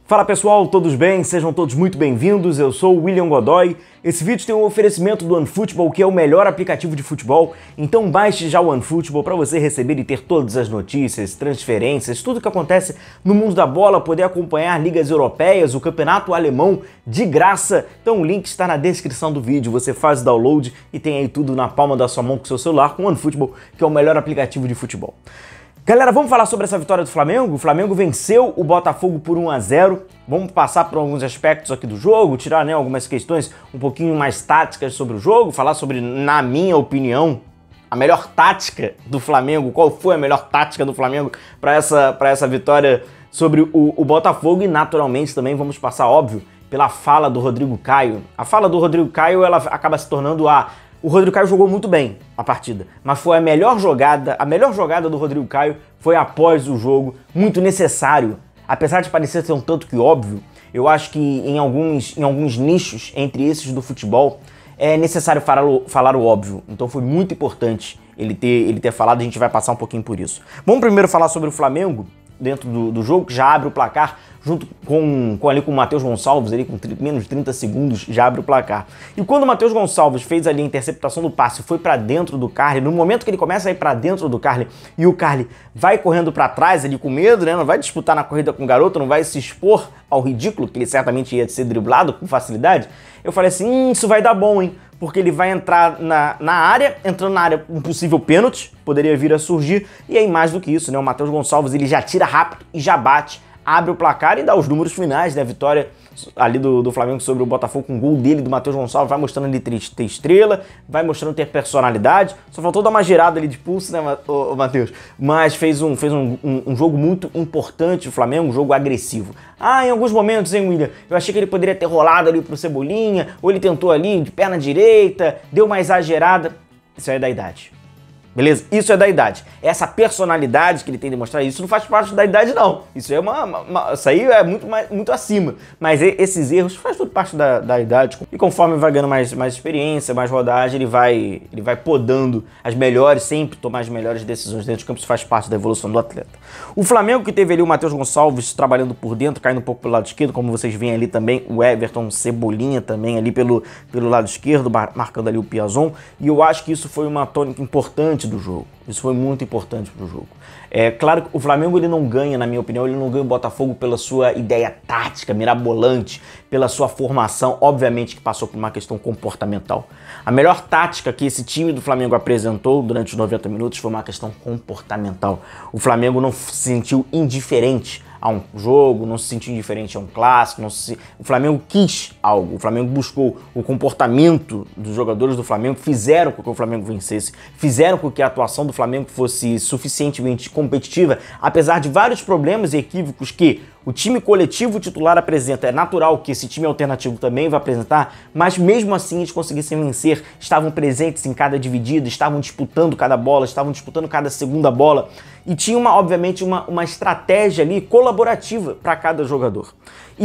Fala pessoal, todos bem? Sejam todos muito bem-vindos, eu sou o William Godoy. Esse vídeo tem um oferecimento do OneFootball, que é o melhor aplicativo de futebol, então baixe já o OneFootball para você receber e ter todas as notícias, transferências, tudo que acontece no mundo da bola, poder acompanhar ligas europeias, o campeonato alemão de graça. Então o link está na descrição do vídeo, você faz o download e tem aí tudo na palma da sua mão com o seu celular com o OneFootball, que é o melhor aplicativo de futebol. Galera, vamos falar sobre essa vitória do Flamengo? O Flamengo venceu o Botafogo por 1-0. Vamos passar por alguns aspectos aqui do jogo, tirar algumas questões um pouquinho mais táticas sobre o jogo, falar sobre, na minha opinião, a melhor tática do Flamengo, qual foi a melhor tática do Flamengo para essa vitória sobre o Botafogo e, naturalmente, também vamos passar, óbvio, pela fala do Rodrigo Caio. A fala do Rodrigo Caio, ela acaba se tornando O Rodrigo Caio jogou muito bem a partida, mas foi a melhor jogada do Rodrigo Caio foi após o jogo, muito necessário. Apesar de parecer ser um tanto que óbvio, eu acho que em alguns nichos, entre esses do futebol, é necessário falar o óbvio. Então foi muito importante ele ter falado, a gente vai passar um pouquinho por isso. Vamos primeiro falar sobre o Flamengo, dentro do jogo, que já abre o placar, junto com o Matheus Gonçalves, ali com menos de 30 segundos, já abre o placar. E quando o Matheus Gonçalves fez ali a interceptação do passe, foi para dentro do Carly, no momento que ele começa a ir para dentro do Carly, e o Carly vai correndo para trás ali com medo, né? Não vai disputar na corrida com o garoto, não vai se expor ao ridículo, que ele certamente ia ser driblado com facilidade, eu falei assim, isso vai dar bom, hein? Porque ele vai entrar na área, entrando na área, um possível pênalti, poderia vir a surgir, e aí mais do que isso, né? O Matheus Gonçalves, ele já tira rápido e já bate, abre o placar e dá os números finais, né? Vitória ali do Flamengo sobre o Botafogo com o gol dele, do Matheus Gonçalves, vai mostrando ele ter estrela, vai mostrando ter personalidade, só faltou dar uma girada ali de pulso, né, Matheus? Mas fez um jogo muito importante o Flamengo, um jogo agressivo. Em alguns momentos, hein, William, eu achei que ele poderia ter rolado ali pro Cebolinha, ou ele tentou ali de perna direita, deu uma exagerada, isso aí é da idade. Beleza? Isso é da idade. Essa personalidade que ele tem de mostrar, isso não faz parte da idade, não. Isso é isso aí é muito acima. Mas esses erros faz tudo parte da idade. E conforme vai ganhando mais experiência, mais rodagem, ele vai podando as melhores, sempre tomar as melhores decisões dentro de campo. Isso faz parte da evolução do atleta. O Flamengo, que teve ali o Matheus Gonçalves trabalhando por dentro, caindo um pouco pelo lado esquerdo, como vocês veem ali também, o Everton Cebolinha também ali pelo lado esquerdo, marcando ali o Piazon. E eu acho que isso foi uma tônica importante do jogo. Isso foi muito importante pro jogo. É claro que o Flamengo ele não ganha, na minha opinião, ele não ganha o Botafogo pela sua ideia tática, mirabolante, pela sua formação, obviamente que passou por uma questão comportamental. A melhor tática que esse time do Flamengo apresentou durante os 90 minutos foi uma questão comportamental. O Flamengo não se sentiu indiferente a um jogo, não se sentiu indiferente a um clássico, o Flamengo quis algo, o Flamengo buscou o comportamento dos jogadores do Flamengo, fizeram com que o Flamengo vencesse, fizeram com que a atuação do Flamengo fosse suficientemente competitiva, apesar de vários problemas e equívocos que o time coletivo titular apresenta. É natural que esse time alternativo também vai apresentar, mas mesmo assim eles conseguissem vencer, estavam presentes em cada dividida, estavam disputando cada bola, estavam disputando cada segunda bola e tinha obviamente uma estratégia ali colaborativa para cada jogador.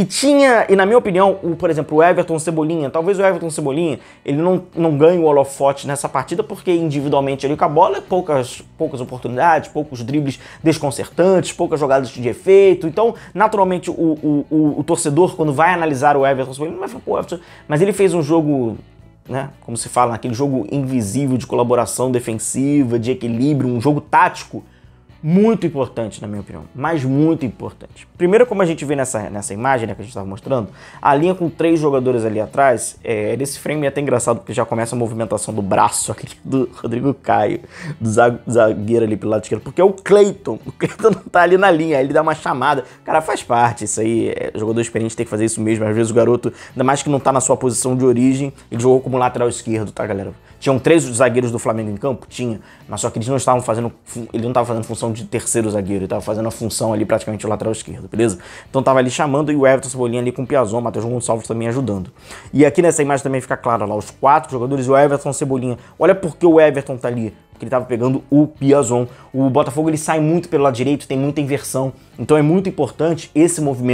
E na minha opinião, por exemplo, o Everton Cebolinha, talvez o Everton Cebolinha, ele não ganhe o holofote nessa partida porque individualmente ali com a bola, poucas oportunidades, poucos dribles desconcertantes, poucas jogadas de efeito. Então, naturalmente, o torcedor, quando vai analisar o Everton Cebolinha, não vai falar, pô, Everton, mas ele fez um jogo, né, como se fala, naquele jogo invisível de colaboração defensiva, de equilíbrio, um jogo tático, muito importante, na minha opinião, mas muito importante. Primeiro, como a gente vê nessa imagem, né, que a gente estava mostrando, a linha com 3 jogadores ali atrás, nesse frame é até engraçado, porque já começa a movimentação do braço aqui do Rodrigo Caio, do zagueiro ali pelo lado esquerdo, porque é o Cleiton não tá ali na linha, ele dá uma chamada, o cara faz parte, isso aí, jogador experiente tem que fazer isso mesmo, às vezes o garoto, ainda mais que não tá na sua posição de origem, ele jogou como lateral esquerdo, tá, galera? Tinham 3 zagueiros do Flamengo em campo? Tinha, mas só que eles não estavam fazendo, ele não estava fazendo função de terceiro zagueiro, ele estava fazendo a função ali praticamente o lateral esquerdo, beleza? Então tava ali chamando e o Everton Cebolinha ali com o Piazon, o Matheus Gonçalves também ajudando. E aqui nessa imagem também fica claro lá, os 4 jogadores e o Everton Cebolinha. Olha porque o Everton tá ali, porque ele estava pegando o Piazon. O Botafogo ele sai muito pelo lado direito, tem muita inversão, então é muito importante esse movimento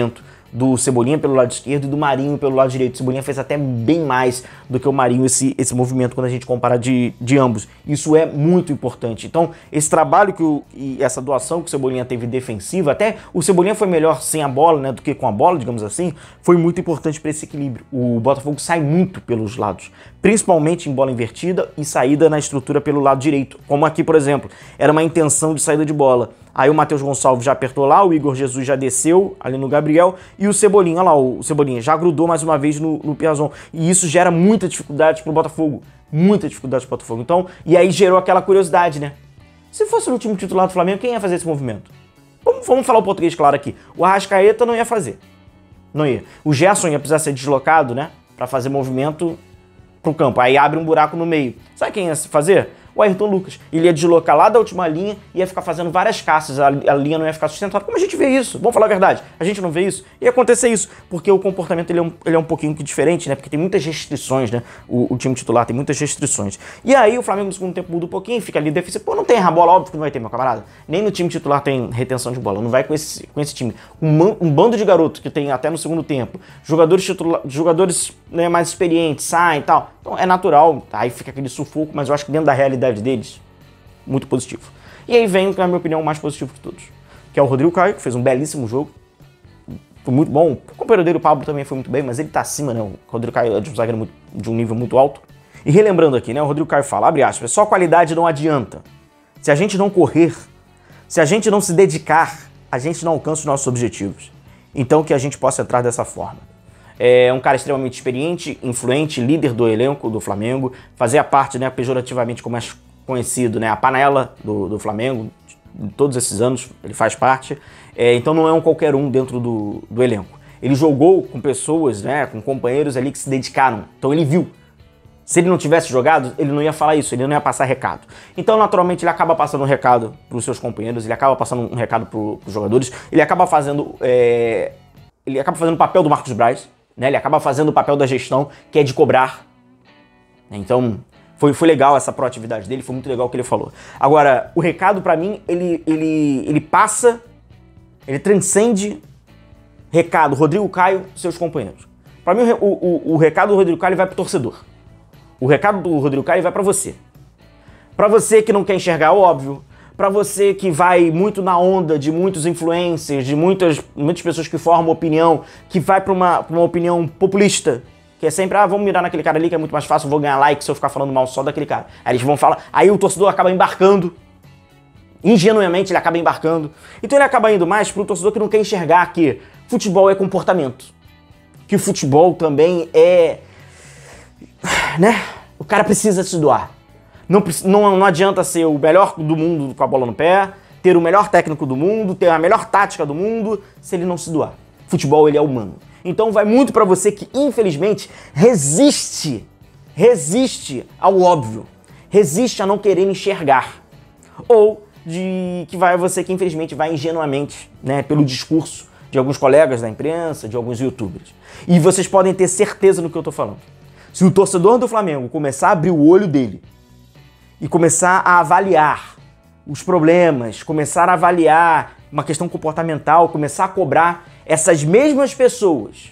do Cebolinha pelo lado esquerdo e do Marinho pelo lado direito. O Cebolinha fez até bem mais do que o Marinho esse movimento quando a gente compara de ambos. Isso é muito importante. Então, esse trabalho e essa doação que o Cebolinha teve defensiva, até o Cebolinha foi melhor sem a bola, né, do que com a bola, digamos assim, foi muito importante para esse equilíbrio. O Botafogo sai muito pelos lados, principalmente em bola invertida e saída na estrutura pelo lado direito. Como aqui, por exemplo, era uma intenção de saída de bola. Aí o Matheus Gonçalves já apertou lá, o Igor Jesus já desceu ali no Gabriel e o Cebolinha, olha lá, o Cebolinha já grudou mais uma vez no Piazon. E isso gera muita dificuldade pro Botafogo, muita dificuldade pro Botafogo. Então, e aí gerou aquela curiosidade, né? Se fosse no time titular do Flamengo, quem ia fazer esse movimento? Vamos falar o português claro aqui. O Arrascaeta não ia fazer, não ia. O Gerson ia precisar ser deslocado, né, pra fazer movimento pro campo. Aí abre um buraco no meio. Sabe quem ia fazer? O Ayrton Lucas. Ele ia deslocar lá da última linha e ia ficar fazendo várias caças, a linha não ia ficar sustentada. Como a gente vê isso? Vamos falar a verdade. A gente não vê isso? Ia acontecer isso, porque o comportamento ele é um pouquinho diferente, né? Porque tem muitas restrições, né? O time titular tem muitas restrições. E aí o Flamengo no segundo tempo muda um pouquinho, fica ali defensivo. Pô, não tem a bola, óbvio que não vai ter, meu camarada. Nem no time titular tem retenção de bola. Não vai com esse time. Um bando de garotos que tem até no segundo tempo. Jogadores né, mais experientes, saem e tal. Então é natural, aí fica aquele sufoco, mas eu acho que dentro da realidade deles, muito positivo. E aí vem, na minha opinião, o mais positivo de todos, que é o Rodrigo Caio, que fez um belíssimo jogo. Foi muito bom. O companheiro dele, o Pablo, também foi muito bem, mas ele tá acima, né? O Rodrigo Caio é de um zagueiro de um nível muito alto. E relembrando aqui, né? O Rodrigo Caio fala, abre aspas, só qualidade não adianta. Se a gente não correr, se a gente não se dedicar, a gente não alcança os nossos objetivos. Então que a gente possa entrar dessa forma. É um cara extremamente experiente, influente, líder do elenco do Flamengo, fazia parte, né, pejorativamente como é conhecido, né, a panela do Flamengo, de todos esses anos ele faz parte, então não é um qualquer um dentro do elenco. Ele jogou com pessoas, né, com companheiros ali que se dedicaram, então ele viu. Se ele não tivesse jogado, ele não ia falar isso, ele não ia passar recado. Então, naturalmente, ele acaba passando um recado para os seus companheiros, ele acaba passando um recado para os jogadores, ele acaba fazendo o papel do Marcos Braz, né? Ele acaba fazendo o papel da gestão, que é de cobrar. Então, foi legal essa proatividade dele, foi muito legal o que ele falou. Agora, o recado pra mim, ele passa, ele transcende recado Rodrigo Caio e seus companheiros. Pra mim, o recado do Rodrigo Caio vai pro torcedor. O recado do Rodrigo Caio vai pra você. Pra você que não quer enxergar óbvio, pra você que vai muito na onda de muitos influencers, de muitas pessoas que formam opinião, que vai pra uma opinião populista, que é sempre, vamos mirar naquele cara ali que é muito mais fácil, vou ganhar like se eu ficar falando mal só daquele cara. Aí eles vão falar, aí o torcedor acaba embarcando, ingenuamente ele acaba embarcando. Então ele acaba indo mais pro torcedor que não quer enxergar que futebol é comportamento, que futebol também é, né, o cara precisa se doar. Não adianta ser o melhor do mundo com a bola no pé, ter o melhor técnico do mundo, ter a melhor tática do mundo, se ele não se doar. Futebol, ele é humano. Então vai muito pra você que, infelizmente, resiste ao óbvio, resiste a não querer enxergar. Ou você que, infelizmente, vai ingenuamente, né, pelo discurso de alguns colegas da imprensa, de alguns youtubers. E vocês podem ter certeza no que eu tô falando. Se o torcedor do Flamengo começar a abrir o olho dele e começar a avaliar os problemas, começar a avaliar uma questão comportamental, começar a cobrar essas mesmas pessoas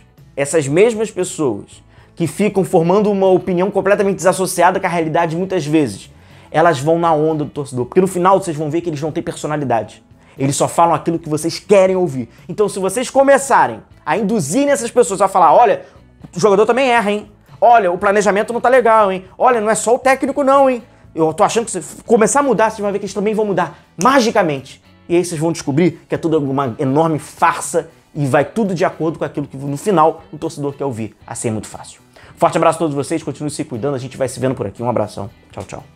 que ficam formando uma opinião completamente desassociada com a realidade muitas vezes, elas vão na onda do torcedor, porque no final vocês vão ver que eles não têm personalidade. Eles só falam aquilo que vocês querem ouvir. Então se vocês começarem a induzir essas pessoas a falar, olha, o jogador também erra, hein? Olha, o planejamento não tá legal, hein? Olha, não é só o técnico não, hein? Eu tô achando que se começar a mudar, vocês vão ver que eles também vão mudar magicamente. E aí vocês vão descobrir que é tudo uma enorme farsa e vai tudo de acordo com aquilo que no final o torcedor quer ouvir. Assim é muito fácil. Forte abraço a todos vocês, continuem se cuidando, a gente vai se vendo por aqui. Um abração. Tchau, tchau.